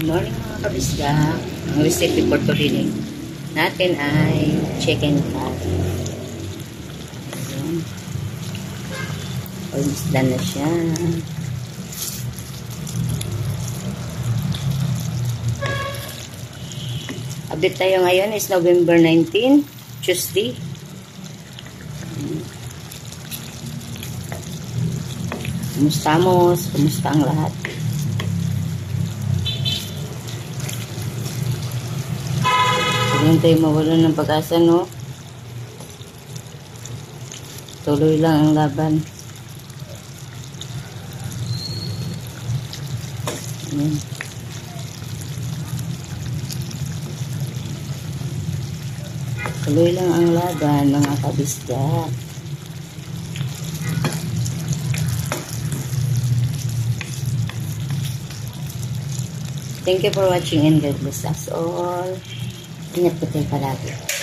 Morning mga kabisda. Ang recipe for today natin ay chicken curry. Ayan. Almost done na siya. Update tayo ngayon is November 19, Tuesday. Kumusta mo? Kumusta ang lahat? Huwag tayo mawalan ng pag-asa, no? Tuloy lang ang laban. Ayan. Tuloy lang ang laban, mga kabisda. Thank you for watching and God bless us all. Ingat po tayo palagi.